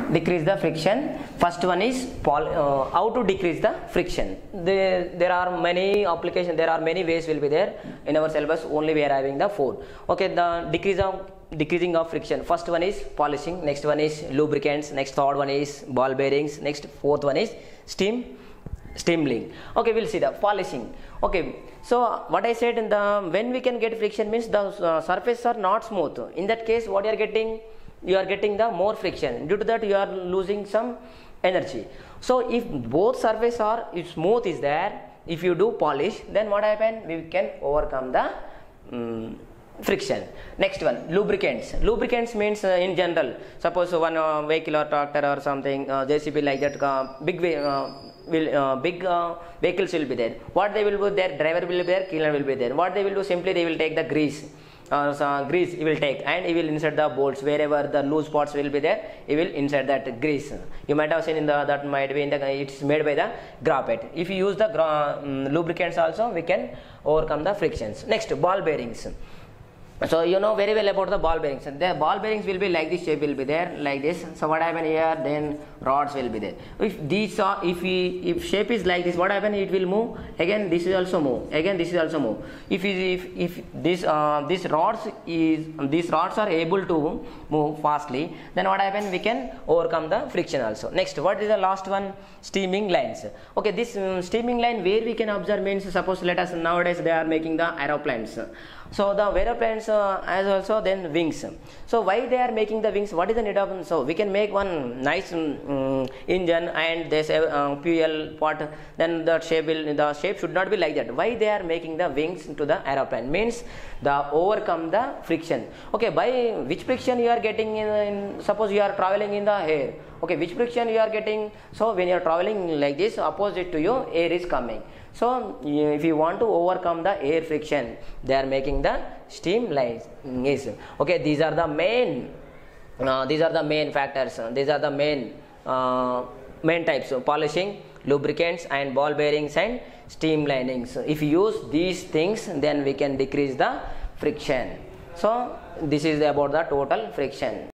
decrease the friction. First one is how to decrease the friction. There are many applications, there are many ways will be there in our syllabus. Only we are having the 4. Okay, the decreasing of friction. First one is polishing, next one is lubricants, next third one is ball bearings, next fourth one is steaming. Okay, we'll see the polishing. Okay, so what I said in the when we can get friction means the surfaces are not smooth. In that case, what you are getting? You are getting the more friction. Due to that, you are losing some energy. So if both surfaces are smooth is there, if you do polish, then what happen? We can overcome the friction. Next one, lubricants. Lubricants means in general, suppose one vehicle or tractor or something, JCB like that, big vehicles will be there. What they will do there? Driver will be there, cleaner will be there. What they will do? Simply they will take the grease. Grease he will take and he will insert the bolts wherever the loose spots will be there. He will insert that grease. You might have seen in the that might be in the it's made by the graphite. If you use the lubricants also, we can overcome the frictions. Next, ball bearings. So you know very well about the ball bearings. The ball bearings will be like this shape will be there like this. So what happen here? Then rods will be there. If these are if shape is like this, what happen? It will move. Again this is also move. Again this is also move. If these rods are able to move fastly, then what happen? We can overcome the friction also. Next, what is the last one? Steaming lines. Okay, this steaming line where we can observe means suppose let us nowadays they are making the aeroplanes. So the aeroplanes as also then wings. So why they are making the wings? What is the need of? So we can make one nice engine and this fuel pot. Then the shape should not be like that. Why they are making the wings to the aeroplane? Means the overcome the friction. Okay, by which friction you are getting in suppose you are traveling in the air. Okay, which friction you are getting? So when you are traveling like this, opposite to you air is coming. So if you want to overcome the air friction, they are making the steam lines. Okay, these are the main factors. These are the main types of polishing, lubricants and ball bearings and steam linings. If you use these things, then we can decrease the friction. So this is about the total friction.